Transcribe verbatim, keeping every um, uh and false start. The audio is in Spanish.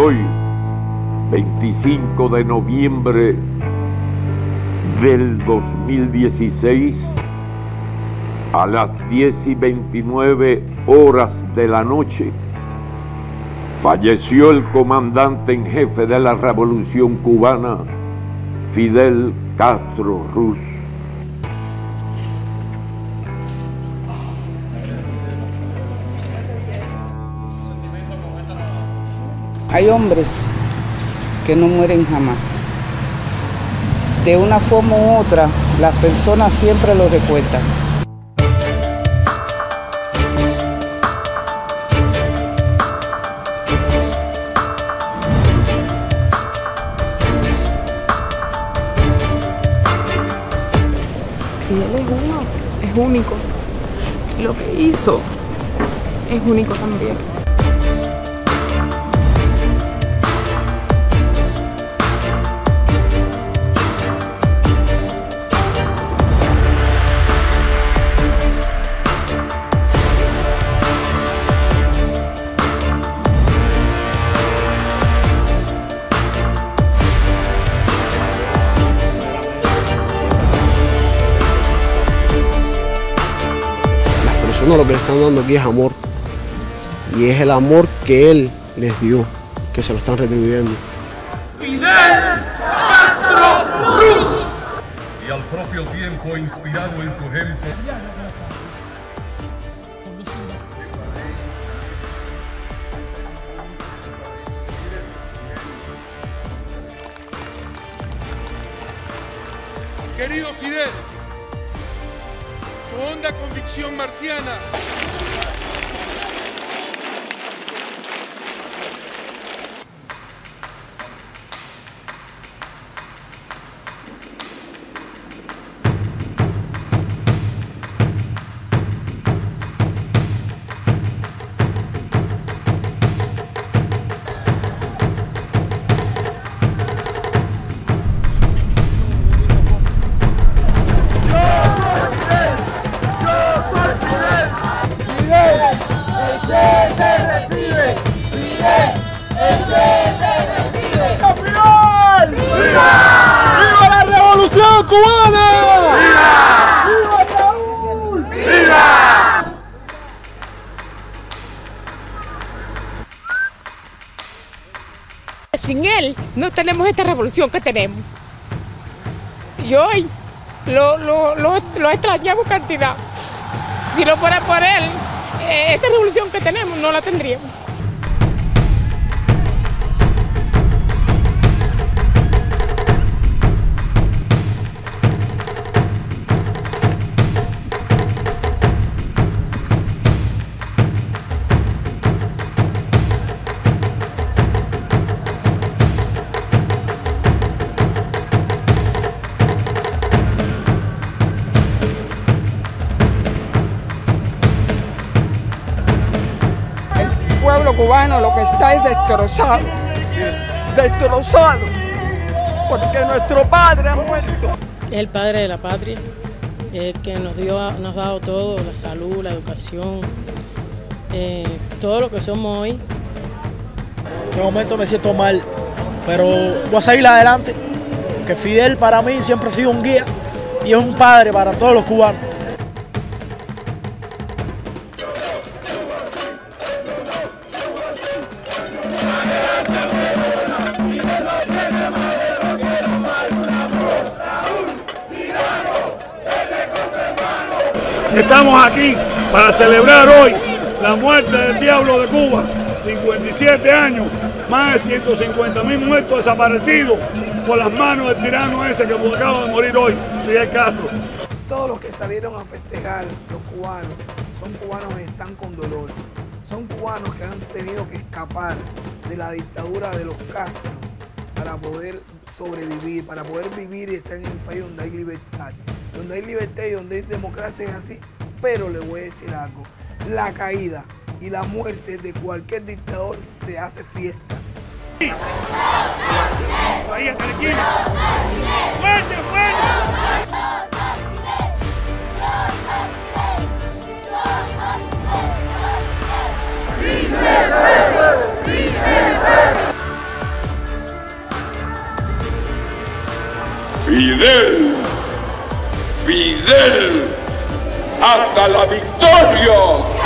Hoy, veinticinco de noviembre del dos mil dieciséis, a las diez y veintinueve horas de la noche, falleció el comandante en jefe de la Revolución Cubana, Fidel Castro Ruz. Hay hombres que no mueren jamás. De una forma u otra, las personas siempre lo recuerdan. Fidel es uno, es único. Y lo que hizo es único también. Lo que le están dando aquí es amor, y es el amor que él les dio, que se lo están retribuyendo. Fidel Castro Ruz. Y al propio tiempo inspirado en su ejemplo. Querido Fidel, tu honda convicción martiana cubana! ¡Viva! ¡Viva Raúl! ¡Viva! Sin él no tenemos esta revolución que tenemos. Y hoy lo, lo, lo, lo extrañamos cantidad. Si no fuera por él, esta revolución que tenemos no la tendríamos. El pueblo cubano lo que está es destrozado, destrozado, porque nuestro padre ha muerto. Es el padre de la patria, el que nos dio, nos ha dado todo, la salud, la educación, eh, todo lo que somos hoy. En este momento me siento mal, pero voy a seguir adelante, porque Fidel para mí siempre ha sido un guía y es un padre para todos los cubanos. Estamos aquí para celebrar hoy la muerte del diablo de Cuba, cincuenta y siete años, más de ciento cincuenta mil muertos desaparecidos por las manos del tirano ese que acaba de morir hoy, Fidel Castro. Todos los que salieron a festejar, los cubanos, son cubanos que están con dolor, son cubanos que han tenido que escapar de la dictadura de los Castros para poder sobrevivir, para poder vivir y estar en un país donde hay libertad. Donde hay libertad y donde hay democracia es así, pero le voy a decir algo, la caída y la muerte de cualquier dictador se hace fiesta. ¡Muerte, muerte! ¡Sí se puede! ¡Sí se puede! Fidel, Fidel, hasta la victoria.